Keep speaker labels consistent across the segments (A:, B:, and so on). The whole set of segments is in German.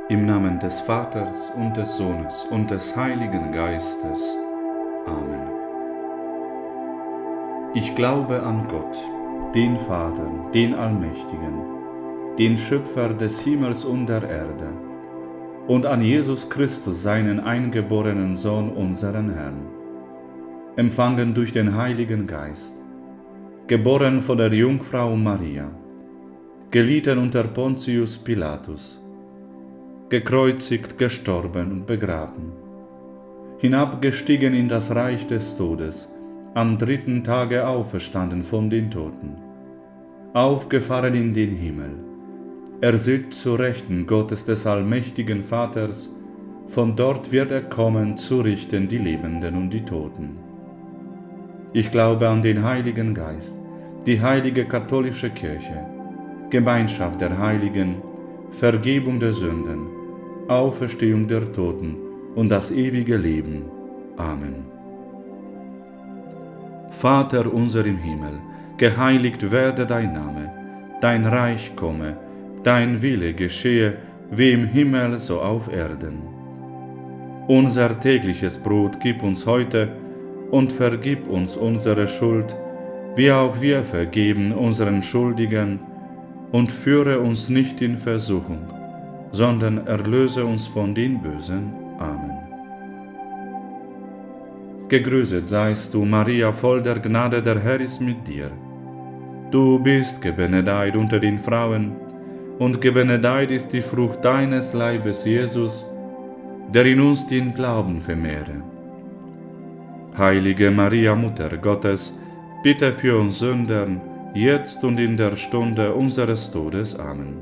A: Im Namen des Vaters und des Sohnes und des Heiligen Geistes. Amen. Ich glaube an Gott, den Vater, den Allmächtigen, den Schöpfer des Himmels und der Erde, und an Jesus Christus, seinen eingeborenen Sohn, unseren Herrn, empfangen durch den Heiligen Geist, geboren von der Jungfrau Maria, gelitten unter Pontius Pilatus, gekreuzigt, gestorben und begraben, hinabgestiegen in das Reich des Todes, am dritten Tage auferstanden von den Toten, aufgefahren in den Himmel. Er sitzt zu Rechten Gottes des allmächtigen Vaters, von dort wird er kommen, zu richten die Lebenden und die Toten. Ich glaube an den Heiligen Geist, die heilige katholische Kirche, Gemeinschaft der Heiligen, Vergebung der Sünden, Auferstehung der Toten und das ewige Leben. Amen. Vater unser im Himmel, geheiligt werde dein Name, dein Reich komme, dein Wille geschehe, wie im Himmel so auf Erden. Unser tägliches Brot gib uns heute und vergib uns unsere Schuld, wie auch wir vergeben unseren Schuldigen, und führe uns nicht in Versuchung, sondern erlöse uns von den Bösen. Amen. Gegrüßet seist du, Maria, voll der Gnade, der Herr ist mit dir. Du bist gebenedeit unter den Frauen, und gebenedeit ist die Frucht deines Leibes, Jesus, der in uns den Glauben vermehre. Heilige Maria, Mutter Gottes, bitte für uns Sündern, jetzt und in der Stunde unseres Todes. Amen.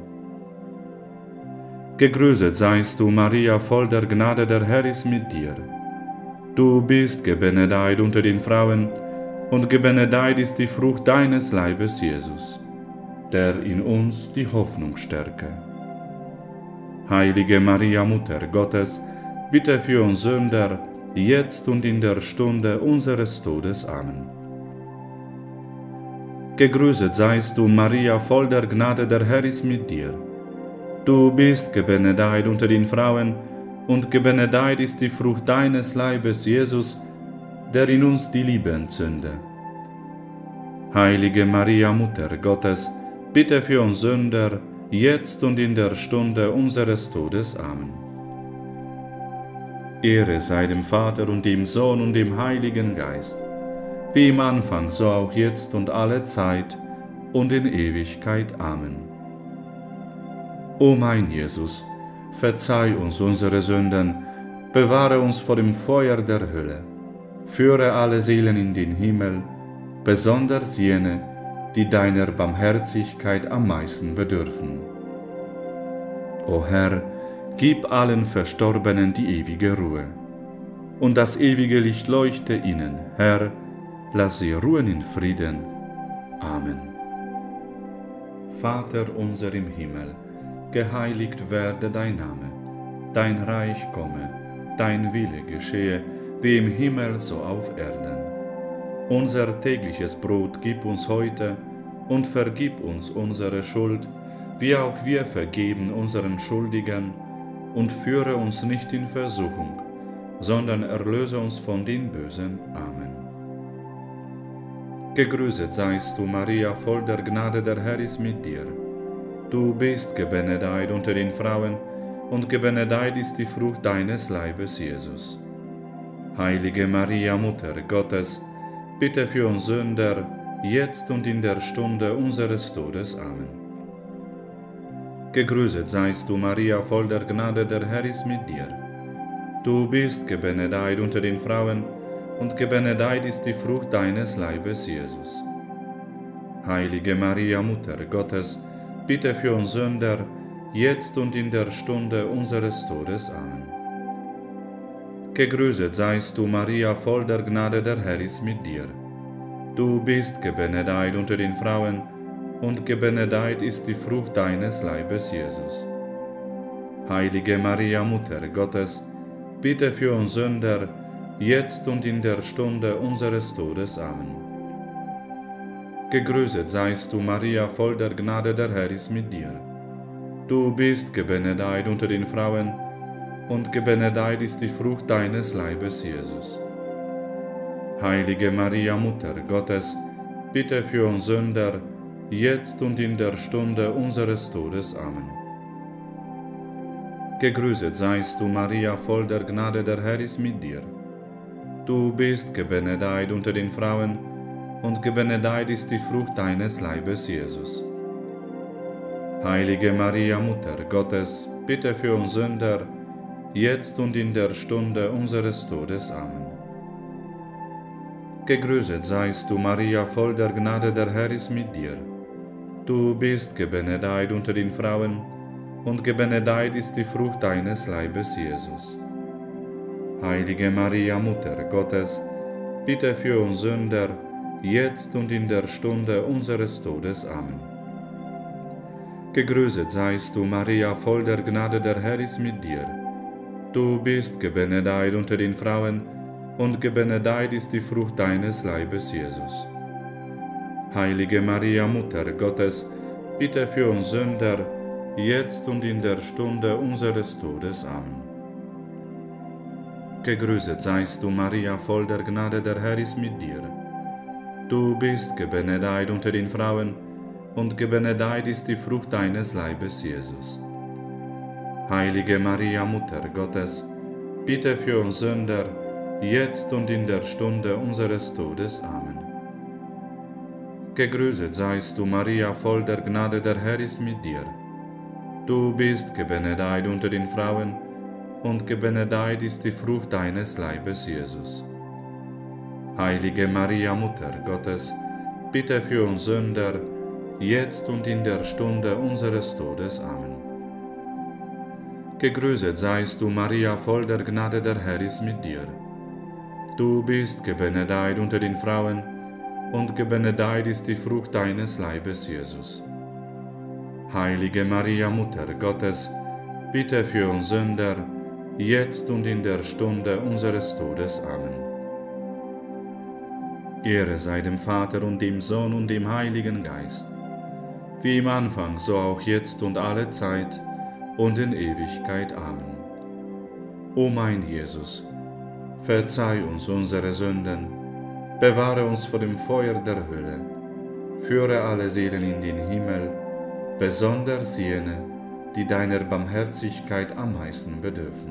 A: Gegrüßet seist du, Maria, voll der Gnade, der Herr ist mit dir. Du bist gebenedeit unter den Frauen, und gebenedeit ist die Frucht deines Leibes, Jesus, der in uns die Hoffnung stärke. Heilige Maria, Mutter Gottes, bitte für uns Sünder, jetzt und in der Stunde unseres Todes. Amen. Gegrüßet seist du, Maria, voll der Gnade, der Herr ist mit dir. Du bist gebenedeit unter den Frauen, und gebenedeit ist die Frucht deines Leibes, Jesus, der in uns die Liebe entzünde. Heilige Maria, Mutter Gottes, bitte für uns Sünder, jetzt und in der Stunde unseres Todes. Amen. Ehre sei dem Vater und dem Sohn und dem Heiligen Geist, wie im Anfang, so auch jetzt und alle Zeit und in Ewigkeit. Amen. O mein Jesus, verzeih uns unsere Sünden, bewahre uns vor dem Feuer der Hölle, führe alle Seelen in den Himmel, besonders jene, die deiner Barmherzigkeit am meisten bedürfen. O Herr, gib allen Verstorbenen die ewige Ruhe, und das ewige Licht leuchte ihnen, Herr, lass sie ruhen in Frieden. Amen. Vater unser im Himmel, geheiligt werde dein Name, dein Reich komme, dein Wille geschehe, wie im Himmel so auf Erden. Unser tägliches Brot gib uns heute und vergib uns unsere Schuld, wie auch wir vergeben unseren Schuldigen, und führe uns nicht in Versuchung, sondern erlöse uns von den Bösen. Amen. Gegrüßet seist du, Maria, voll der Gnade, der Herr ist mit dir. Du bist gebenedeit unter den Frauen, und gebenedeit ist die Frucht deines Leibes, Jesus. Heilige Maria, Mutter Gottes, bitte für uns Sünder, jetzt und in der Stunde unseres Todes. Amen. Gegrüßet seist du, Maria, voll der Gnade, der Herr ist mit dir. Du bist gebenedeit unter den Frauen, und gebenedeit ist die Frucht deines Leibes, Jesus. Heilige Maria, Mutter Gottes, bitte für uns Sünder, jetzt und in der Stunde unseres Todes. Amen. Gegrüßet seist du, Maria, voll der Gnade, der Herr ist mit dir. Du bist gebenedeit unter den Frauen, und gebenedeit ist die Frucht deines Leibes, Jesus. Heilige Maria, Mutter Gottes, bitte für uns Sünder, jetzt und in der Stunde unseres Todes. Amen. Gegrüßet seist du, Maria, voll der Gnade, der Herr ist mit dir. Du bist gebenedeit unter den Frauen, und gebenedeit ist die Frucht deines Leibes, Jesus. Heilige Maria, Mutter Gottes, bitte für uns Sünder, jetzt und in der Stunde unseres Todes. Amen. Gegrüßet seist du, Maria, voll der Gnade, der Herr ist mit dir. Du bist gebenedeit unter den Frauen, und gebenedeit ist die Frucht deines Leibes, Jesus. Heilige Maria, Mutter Gottes, bitte für uns Sünder, jetzt und in der Stunde unseres Todes. Amen. Gegrüßet seist du, Maria, voll der Gnade, der Herr ist mit dir. Du bist gebenedeit unter den Frauen, und gebenedeit ist die Frucht deines Leibes, Jesus. Heilige Maria, Mutter Gottes, bitte für uns Sünder, jetzt und in der Stunde unseres Todes. Amen. Gegrüßet seist du, Maria, voll der Gnade, der Herr ist mit dir. Du bist gebenedeit unter den Frauen, und gebenedeit ist die Frucht deines Leibes, Jesus. Heilige Maria, Mutter Gottes, bitte für uns Sünder, jetzt und in der Stunde unseres Todes. Amen. Gegrüßet seist du, Maria, voll der Gnade, der Herr ist mit dir. Du bist gebenedeit unter den Frauen, und gebenedeit ist die Frucht deines Leibes, Jesus. Heilige Maria, Mutter Gottes, bitte für uns Sünder, jetzt und in der Stunde unseres Todes. Amen. Gegrüßet seist du, Maria, voll der Gnade, der Herr ist mit dir. Du bist gebenedeit unter den Frauen, und gebenedeit ist die Frucht deines Leibes, Jesus. Heilige Maria, Mutter Gottes, bitte für uns Sünder, jetzt und in der Stunde unseres Todes. Amen. Gegrüßet seist du, Maria, voll der Gnade, der Herr ist mit dir. Du bist gebenedeit unter den Frauen, und gebenedeit ist die Frucht deines Leibes, Jesus. Heilige Maria, Mutter Gottes, bitte für uns Sünder, jetzt und in der Stunde unseres Todes. Amen. Ehre sei dem Vater und dem Sohn und dem Heiligen Geist, wie im Anfang, so auch jetzt und alle Zeit und in Ewigkeit. Amen. O mein Jesus, verzeih uns unsere Sünden, bewahre uns vor dem Feuer der Hölle, führe alle Seelen in den Himmel, besonders jene, die deiner Barmherzigkeit am meisten bedürfen.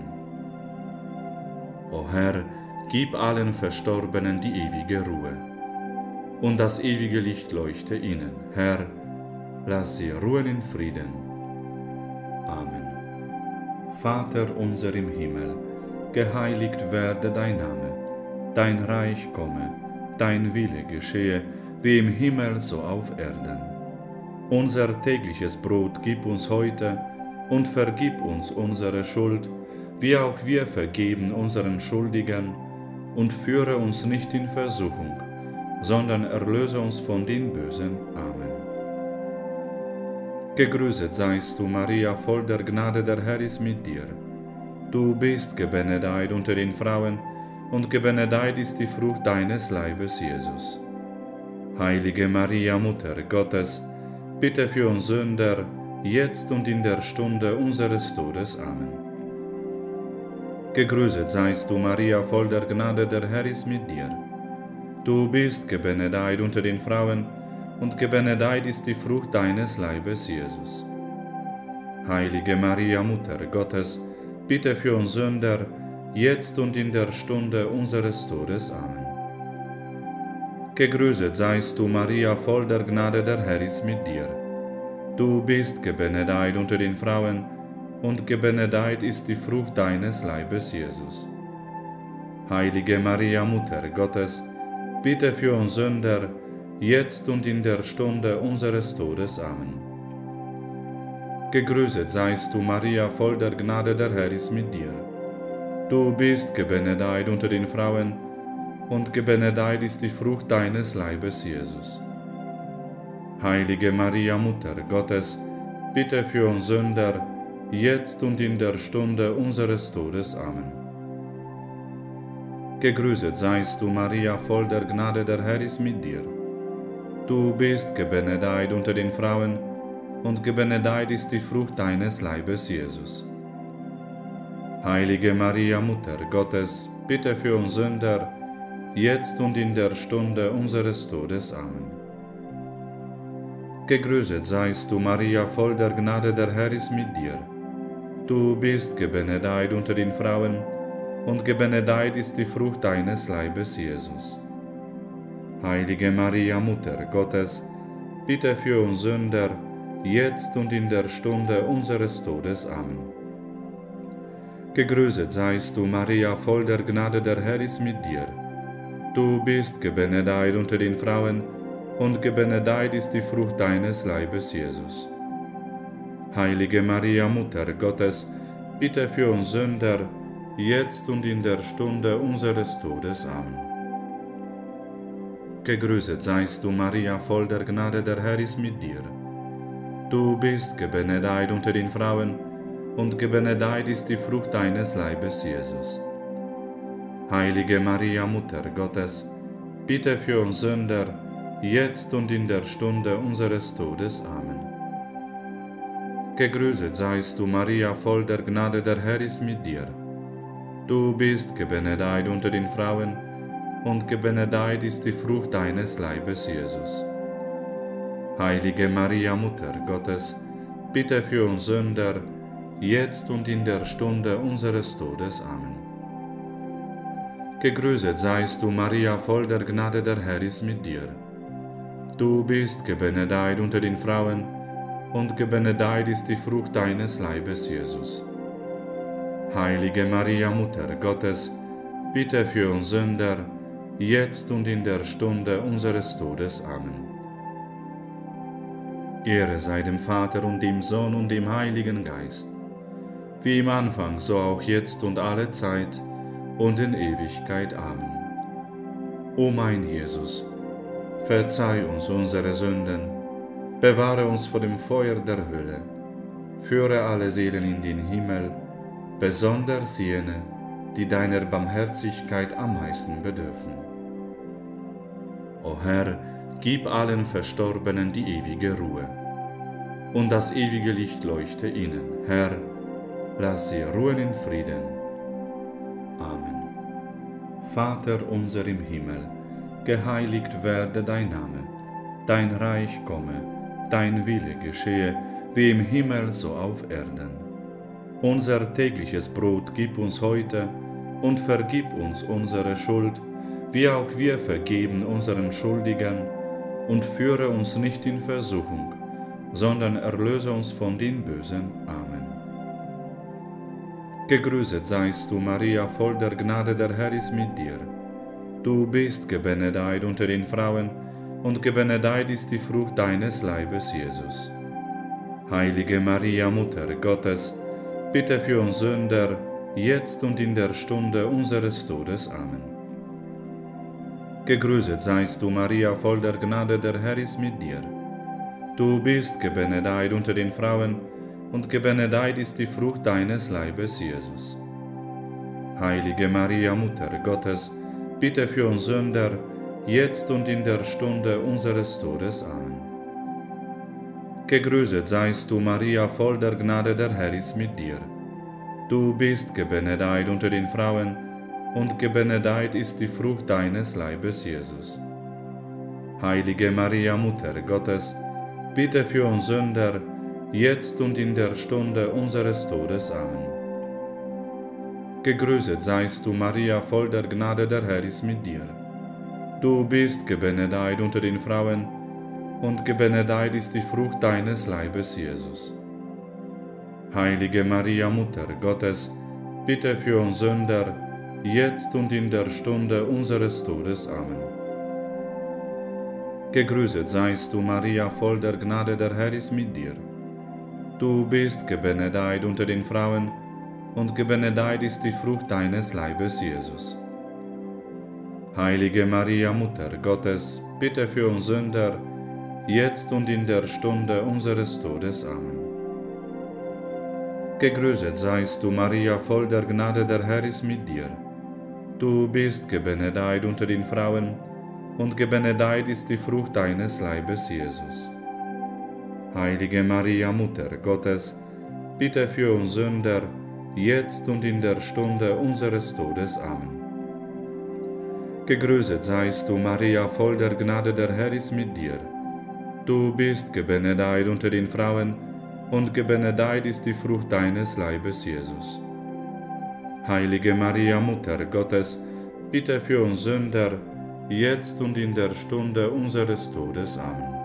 A: O Herr, gib allen Verstorbenen die ewige Ruhe, und das ewige Licht leuchte ihnen. Herr, lass sie ruhen in Frieden. Amen. Vater unser im Himmel, geheiligt werde dein Name, dein Reich komme, dein Wille geschehe, wie im Himmel so auf Erden. Unser tägliches Brot gib uns heute und vergib uns unsere Schuld, wie auch wir vergeben unseren Schuldigern, und führe uns nicht in Versuchung, sondern erlöse uns von den Bösen. Amen. Gegrüßet seist du, Maria, voll der Gnade, der Herr ist mit dir. Du bist gebenedeit unter den Frauen, und gebenedeit ist die Frucht deines Leibes, Jesus. Heilige Maria, Mutter Gottes, bitte für uns Sünder, jetzt und in der Stunde unseres Todes. Amen. Gegrüßet seist du, Maria, voll der Gnade, der Herr ist mit dir. Du bist gebenedeit unter den Frauen, und gebenedeit ist die Frucht deines Leibes, Jesus. Heilige Maria, Mutter Gottes, bitte für uns Sünder, jetzt und in der Stunde unseres Todes. Amen. Gegrüßet seist du, Maria, voll der Gnade, der Herr ist mit dir. Du bist gebenedeit unter den Frauen, und gebenedeit ist die Frucht deines Leibes, Jesus. Heilige Maria, Mutter Gottes, bitte für uns Sünder, jetzt und in der Stunde unseres Todes. Amen. Gegrüßet seist du, Maria, voll der Gnade, der Herr ist mit dir. Du bist gebenedeit unter den Frauen, und gebenedeit ist die Frucht deines Leibes, Jesus. Heilige Maria, Mutter Gottes, bitte für uns Sünder, jetzt und in der Stunde unseres Todes. Amen. Gegrüßet seist du, Maria, voll der Gnade, der Herr ist mit dir. Du bist gebenedeit unter den Frauen, und gebenedeit ist die Frucht deines Leibes, Jesus. Heilige Maria, Mutter Gottes, bitte für uns Sünder, jetzt und in der Stunde unseres Todes. Amen. Gegrüßet seist du, Maria, voll der Gnade, der Herr ist mit dir. Du bist gebenedeit unter den Frauen, und gebenedeit ist die Frucht deines Leibes, Jesus. Heilige Maria, Mutter Gottes, bitte für uns Sünder, jetzt und in der Stunde unseres Todes. Amen. Gegrüßet seist du, Maria, voll der Gnade, der Herr ist mit dir. Du bist gebenedeit unter den Frauen, und gebenedeit ist die Frucht deines Leibes, Jesus. Heilige Maria, Mutter Gottes, bitte für uns Sünder, jetzt und in der Stunde unseres Todes. Amen. Gegrüßet seist du, Maria, voll der Gnade, der Herr ist mit dir. Du bist gebenedeit unter den Frauen, und gebenedeit ist die Frucht deines Leibes, Jesus. Heilige Maria, Mutter Gottes, bitte für uns Sünder, jetzt und in der Stunde unseres Todes. Amen. Gegrüßet seist du, Maria, voll der Gnade, der Herr ist mit dir. Du bist gebenedeit unter den Frauen, und gebenedeit ist die Frucht deines Leibes, Jesus. Heilige Maria, Mutter Gottes, bitte für uns Sünder, jetzt und in der Stunde unseres Todes. Amen. Gegrüßet seist du, Maria, voll der Gnade, der Herr ist mit dir. Du bist gebenedeit unter den Frauen, und gebenedeit ist die Frucht deines Leibes, Jesus. Heilige Maria, Mutter Gottes, bitte für uns Sünder, jetzt und in der Stunde unseres Todes. Amen. Ehre sei dem Vater und dem Sohn und dem Heiligen Geist, wie im Anfang, so auch jetzt und alle Zeit und in Ewigkeit. Amen. O mein Jesus, verzeih uns unsere Sünden, bewahre uns vor dem Feuer der Hölle, führe alle Seelen in den Himmel, besonders jene, die deiner Barmherzigkeit am meisten bedürfen. O Herr, gib allen Verstorbenen die ewige Ruhe, und das ewige Licht leuchte ihnen. Herr, lass sie ruhen in Frieden. Amen. Vater unser im Himmel, geheiligt werde dein Name, dein Reich komme, dein Wille geschehe, wie im Himmel so auf Erden. Unser tägliches Brot gib uns heute und vergib uns unsere Schuld, wie auch wir vergeben unseren Schuldigern, und führe uns nicht in Versuchung, sondern erlöse uns von den Bösen. Amen. Gegrüßet seist du, Maria, voll der Gnade, der Herr ist mit dir. Du bist gebenedeit unter den Frauen, und gebenedeit ist die Frucht deines Leibes, Jesus. Heilige Maria, Mutter Gottes, bitte für uns Sünder, jetzt und in der Stunde unseres Todes. Amen. Gegrüßet seist du, Maria, voll der Gnade, der Herr ist mit dir. Du bist gebenedeit unter den Frauen, und gebenedeit ist die Frucht deines Leibes, Jesus. Heilige Maria, Mutter Gottes, bitte für uns Sünder, jetzt und in der Stunde unseres Todes. Amen. Gegrüßet seist du, Maria, voll der Gnade, der Herr ist mit dir. Du bist gebenedeit unter den Frauen, und gebenedeit ist die Frucht deines Leibes, Jesus. Heilige Maria, Mutter Gottes, bitte für uns Sünder, jetzt und in der Stunde unseres Todes. Amen. Gegrüßet seist du, Maria, voll der Gnade, der Herr ist mit dir. Du bist gebenedeit unter den Frauen, und gebenedeit ist die Frucht deines Leibes, Jesus. Heilige Maria, Mutter Gottes, bitte für uns Sünder, jetzt und in der Stunde unseres Todes. Amen. Gegrüßet seist du, Maria, voll der Gnade, der Herr ist mit dir. Du bist gebenedeit unter den Frauen, und gebenedeit ist die Frucht deines Leibes, Jesus. Heilige Maria, Mutter Gottes, bitte für uns Sünder, jetzt und in der Stunde unseres Todes. Amen. Gegrüßet seist du, Maria, voll der Gnade, der Herr ist mit dir. Du bist gebenedeit unter den Frauen, und gebenedeit ist die Frucht deines Leibes, Jesus. Heilige Maria, Mutter Gottes, bitte für uns Sünder, jetzt und in der Stunde unseres Todes. Amen. Gegrüßet seist du, Maria, voll der Gnade, der Herr ist mit dir. Du bist gebenedeit unter den Frauen, und gebenedeit ist die Frucht deines Leibes, Jesus. Heilige Maria, Mutter Gottes, bitte für uns Sünder, jetzt und in der Stunde unseres Todes. Amen.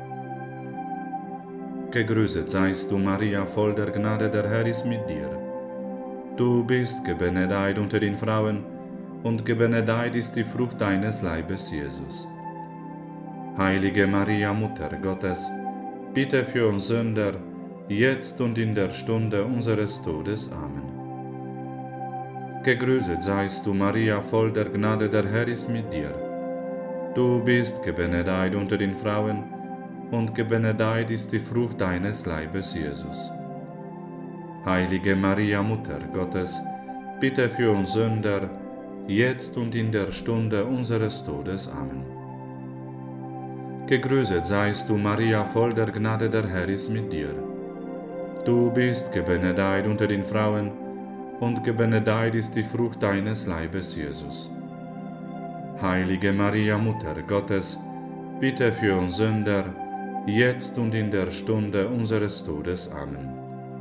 A: Gegrüßet seist du, Maria, voll der Gnade, der Herr ist mit dir. Du bist gebenedeit unter den Frauen, und gebenedeit ist die Frucht deines Leibes, Jesus. Heilige Maria, Mutter Gottes, bitte für uns Sünder, jetzt und in der Stunde unseres Todes. Amen. Gegrüßet seist du, Maria, voll der Gnade, der Herr ist mit dir. Du bist gebenedeit unter den Frauen, und gebenedeit ist die Frucht deines Leibes, Jesus. Heilige Maria, Mutter Gottes, bitte für uns Sünder, jetzt und in der Stunde unseres Todes. Amen. Gegrüßet seist du, Maria, voll der Gnade, der Herr ist mit dir. Du bist gebenedeit unter den Frauen, und gebenedeit ist die Frucht deines Leibes, Jesus. Heilige Maria, Mutter Gottes, bitte für uns Sünder, jetzt und in der Stunde unseres Todes. Amen.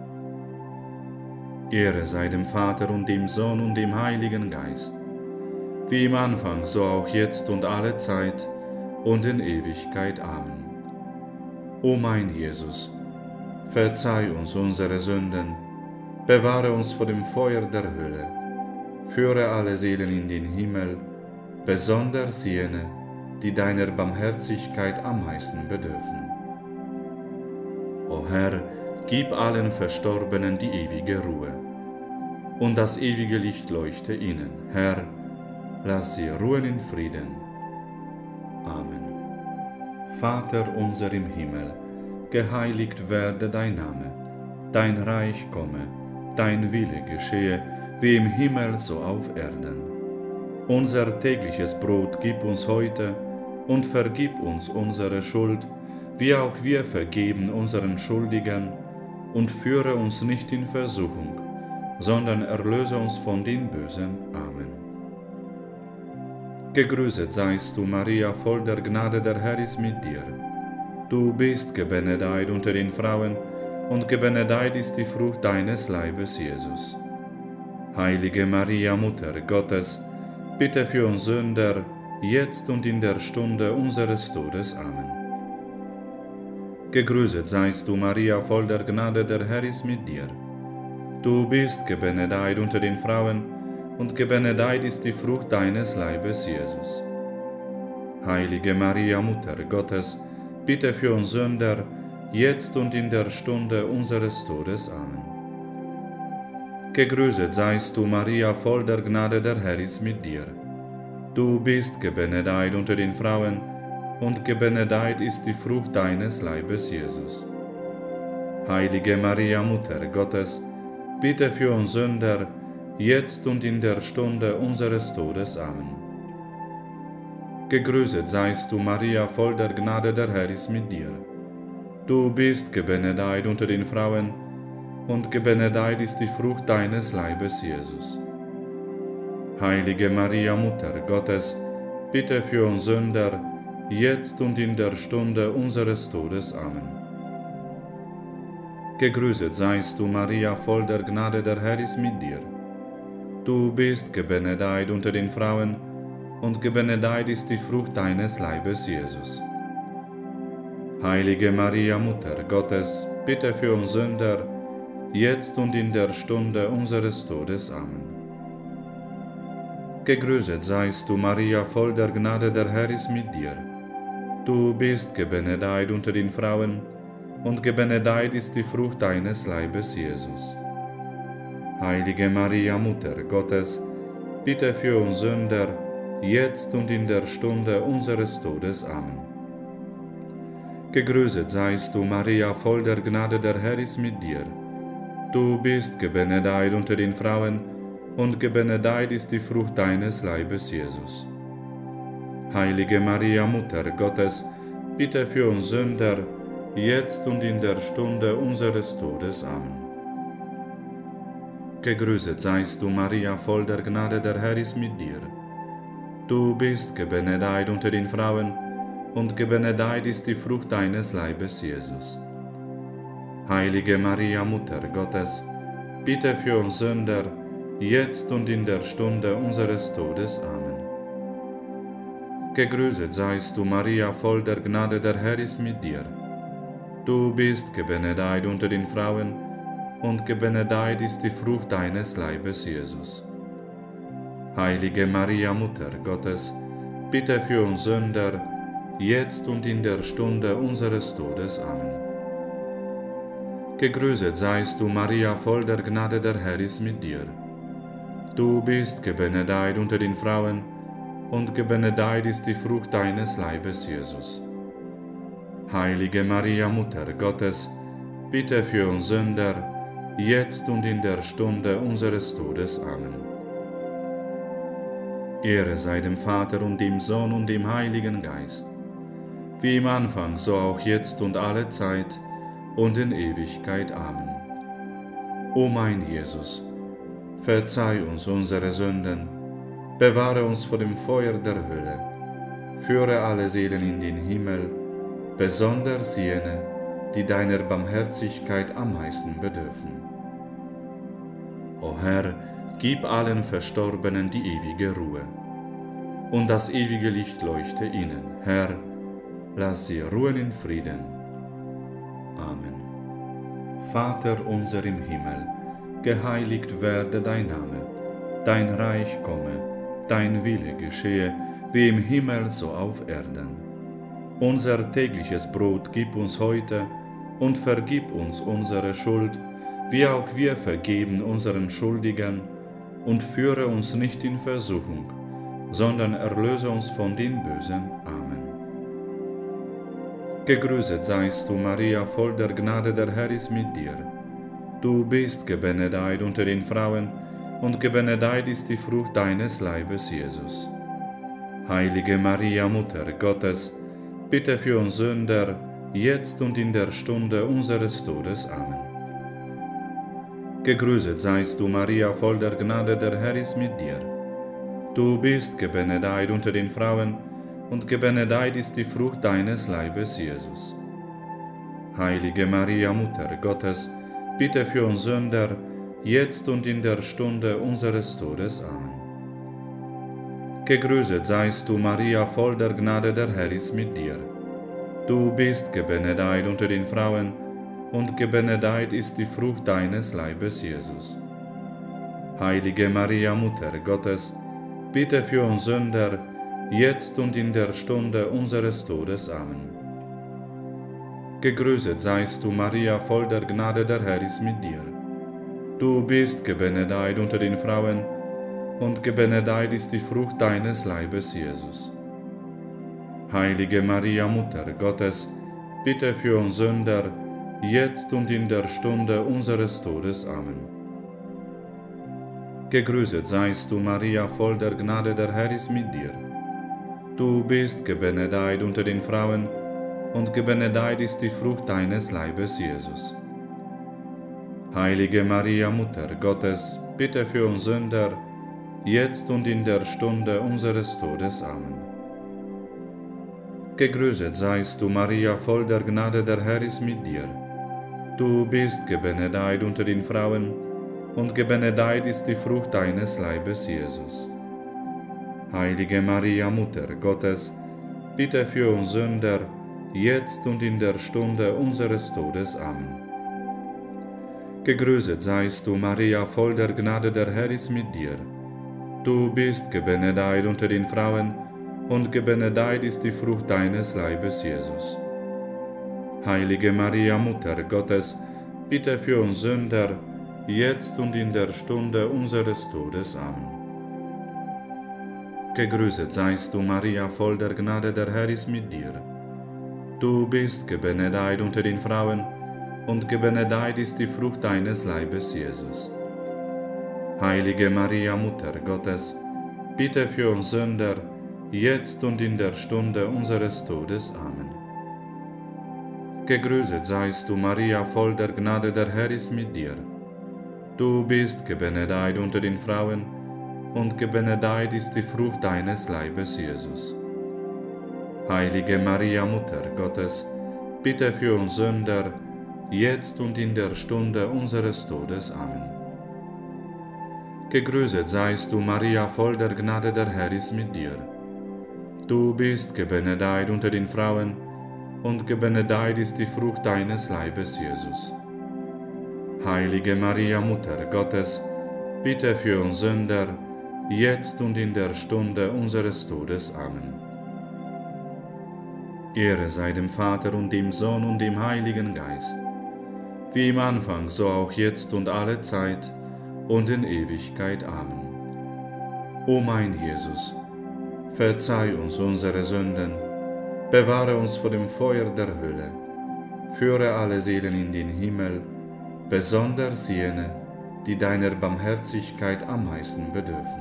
A: Ehre sei dem Vater und dem Sohn und dem Heiligen Geist, wie im Anfang, so auch jetzt und alle Zeit und in Ewigkeit. Amen. O mein Jesus, verzeih uns unsere Sünden, bewahre uns vor dem Feuer der Hölle, führe alle Seelen in den Himmel, besonders jene, die deiner Barmherzigkeit am meisten bedürfen. O Herr, gib allen Verstorbenen die ewige Ruhe, und das ewige Licht leuchte ihnen. Herr, lass sie ruhen in Frieden. Amen. Vater unser im Himmel, geheiligt werde dein Name, dein Reich komme, dein Wille geschehe, wie im Himmel so auf Erden. Unser tägliches Brot gib uns heute und vergib uns unsere Schuld, wie auch wir vergeben unseren Schuldigern, und führe uns nicht in Versuchung, sondern erlöse uns von den Bösen. Amen. Gegrüßet seist du, Maria, voll der Gnade, der Herr ist mit dir. Du bist gebenedeit unter den Frauen, und gebenedeit ist die Frucht deines Leibes, Jesus. Heilige Maria, Mutter Gottes, bitte für uns Sünder, jetzt und in der Stunde unseres Todes. Amen. Gegrüßet seist du, Maria, voll der Gnade, der Herr ist mit dir. Du bist gebenedeit unter den Frauen, und gebenedeit ist die Frucht deines Leibes, Jesus. Heilige Maria, Mutter Gottes, bitte für uns Sünder, jetzt und in der Stunde unseres Todes. Amen. Gegrüßet seist du, Maria, voll der Gnade, der Herr ist mit dir. Du bist gebenedeit unter den Frauen, und gebenedeit ist die Frucht deines Leibes, Jesus. Heilige Maria, Mutter Gottes, bitte für uns Sünder, jetzt und in der Stunde unseres Todes. Amen. Gegrüßet seist du, Maria, voll der Gnade, der Herr ist mit dir. Du bist gebenedeit unter den Frauen, und gebenedeit ist die Frucht deines Leibes, Jesus. Heilige Maria, Mutter Gottes, bitte für uns Sünder, jetzt und in der Stunde unseres Todes. Amen. Gegrüßet seist du, Maria, voll der Gnade, der Herr ist mit dir. Du bist gebenedeit unter den Frauen, und gebenedeit ist die Frucht deines Leibes, Jesus. Heilige Maria, Mutter Gottes, bitte für uns Sünder, jetzt und in der Stunde unseres Todes. Amen. Gegrüßet seist du, Maria, voll der Gnade, der Herr ist mit dir. Du bist gebenedeit unter den Frauen, und gebenedeit ist die Frucht deines Leibes, Jesus. Heilige Maria, Mutter Gottes, bitte für uns Sünder, jetzt und in der Stunde unseres Todes. Amen. Gegrüßet seist du, Maria, voll der Gnade, der Herr ist mit dir. Du bist gebenedeit unter den Frauen, und gebenedeit ist die Frucht deines Leibes, Jesus. Heilige Maria, Mutter Gottes, bitte für uns Sünder, jetzt und in der Stunde unseres Todes. Amen. Gegrüßet seist du, Maria, voll der Gnade, der Herr ist mit dir. Du bist gebenedeit unter den Frauen, und gebenedeit ist die Frucht deines Leibes, Jesus. Heilige Maria, Mutter Gottes, bitte für uns Sünder, jetzt und in der Stunde unseres Todes. Amen. Gegrüßet seist du, Maria, voll der Gnade, der Herr ist mit dir. Du bist gebenedeit unter den Frauen, und gebenedeit ist die Frucht deines Leibes, Jesus. Heilige Maria, Mutter Gottes, bitte für uns Sünder, jetzt und in der Stunde unseres Todes. Amen. Gegrüßet seist du, Maria, voll der Gnade, der Herr ist mit dir. Du bist gebenedeit unter den Frauen, und gebenedeit ist die Frucht deines Leibes, Jesus. Heilige Maria, Mutter Gottes, bitte für uns Sünder, jetzt und in der Stunde unseres Todes. Amen. Ehre sei dem Vater und dem Sohn und dem Heiligen Geist, wie im Anfang, so auch jetzt und alle Zeit und in Ewigkeit. Amen. O mein Jesus, verzeih uns unsere Sünden, bewahre uns vor dem Feuer der Hölle, führe alle Seelen in den Himmel, besonders jene, die deiner Barmherzigkeit am meisten bedürfen. O Herr, gib allen Verstorbenen die ewige Ruhe, und das ewige Licht leuchte ihnen. Herr, lass sie ruhen in Frieden. Amen. Vater unser im Himmel, geheiligt werde dein Name, dein Reich komme, dein Wille geschehe, wie im Himmel so auf Erden. Unser tägliches Brot gib uns heute und vergib uns unsere Schuld, wie auch wir vergeben unseren Schuldigern, und führe uns nicht in Versuchung, sondern erlöse uns von den Bösen. Amen. Gegrüßet seist du, Maria, voll der Gnade, der Herr ist mit dir. Du bist gebenedeit unter den Frauen, und gebenedeit ist die Frucht deines Leibes, Jesus. Heilige Maria, Mutter Gottes, bitte für uns Sünder, jetzt und in der Stunde unseres Todes. Amen. Gegrüßet seist du, Maria, voll der Gnade, der Herr ist mit dir. Du bist gebenedeit unter den Frauen, und gebenedeit ist die Frucht deines Leibes, Jesus. Heilige Maria, Mutter Gottes, bitte für uns Sünder, jetzt und in der Stunde unseres Todes. Amen. Gegrüßet seist du, Maria, voll der Gnade, der Herr ist mit dir. Du bist gebenedeit unter den Frauen, und gebenedeit ist die Frucht deines Leibes, Jesus. Heilige Maria, Mutter Gottes, bitte für uns Sünder, jetzt und in der Stunde unseres Todes. Amen. Gegrüßet seist du, Maria, voll der Gnade, der Herr ist mit dir. Du bist gebenedeit unter den Frauen, und gebenedeit ist die Frucht deines Leibes, Jesus. Heilige Maria, Mutter Gottes, bitte für uns Sünder, jetzt und in der Stunde unseres Todes. Amen. Gegrüßet seist du, Maria, voll der Gnade, der Herr ist mit dir. Du bist gebenedeit unter den Frauen, und gebenedeit ist die Frucht deines Leibes, Jesus. Heilige Maria, Mutter Gottes, bitte für uns Sünder, jetzt und in der Stunde unseres Todes. Amen. Gegrüßet seist du, Maria, voll der Gnade, der Herr ist mit dir. Du bist gebenedeit unter den Frauen, und gebenedeit ist die Frucht deines Leibes, Jesus. Heilige Maria, Mutter Gottes, bitte für uns Sünder, jetzt und in der Stunde unseres Todes. Amen. Gegrüßet seist du, Maria, voll der Gnade, der Herr ist mit dir. Du bist gebenedeit unter den Frauen, und gebenedeit ist die Frucht deines Leibes, Jesus. Heilige Maria, Mutter Gottes, bitte für uns Sünder, jetzt und in der Stunde unseres Todes. Amen. Gegrüßet seist du, Maria, voll der Gnade, der Herr ist mit dir. Du bist gebenedeit unter den Frauen, und gebenedeit ist die Frucht deines Leibes, Jesus. Heilige Maria, Mutter Gottes, bitte für uns Sünder, jetzt und in der Stunde unseres Todes. Amen. Gegrüßet seist du, Maria, voll der Gnade, der Herr ist mit dir. Du bist gebenedeit unter den Frauen, und gebenedeit ist die Frucht deines Leibes, Jesus. Heilige Maria, Mutter Gottes, bitte für uns Sünder, jetzt und in der Stunde unseres Todes. Amen. Gegrüßet seist du, Maria, voll der Gnade, der Herr ist mit dir. Du bist gebenedeit unter den Frauen, und gebenedeit ist die Frucht deines Leibes, Jesus. Heilige Maria, Mutter Gottes, bitte für uns Sünder, jetzt und in der Stunde unseres Todes. Amen. Ehre sei dem Vater und dem Sohn und dem Heiligen Geist, wie im Anfang, so auch jetzt und alle Zeit und in Ewigkeit. Amen. O mein Jesus, verzeih uns unsere Sünden, bewahre uns vor dem Feuer der Hölle, führe alle Seelen in den Himmel, besonders jene, die deiner Barmherzigkeit am meisten bedürfen.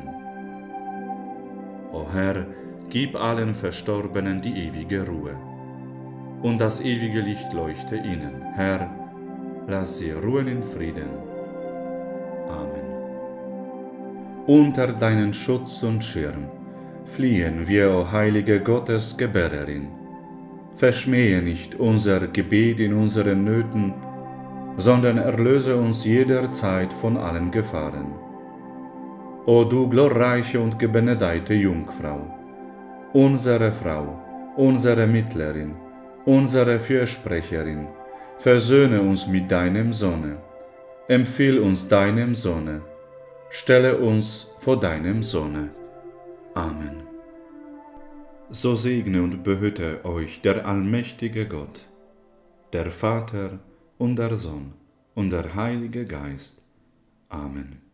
A: O Herr, gib allen Verstorbenen die ewige Ruhe, und das ewige Licht leuchte ihnen. Herr, lass sie ruhen in Frieden. Amen. Unter deinen Schutz und Schirm fliehen wir, o heilige Gottesgebärerin. Verschmähe nicht unser Gebet in unseren Nöten, sondern erlöse uns jederzeit von allen Gefahren. O du glorreiche und gebenedeite Jungfrau, unsere Frau, unsere Mittlerin, unsere Fürsprecherin, versöhne uns mit deinem Sohne, empfiehl uns deinem Sohne, stelle uns vor deinem Sohne. Amen. So segne und behüte euch der allmächtige Gott, der Vater und der Sohn und der Heilige Geist. Amen.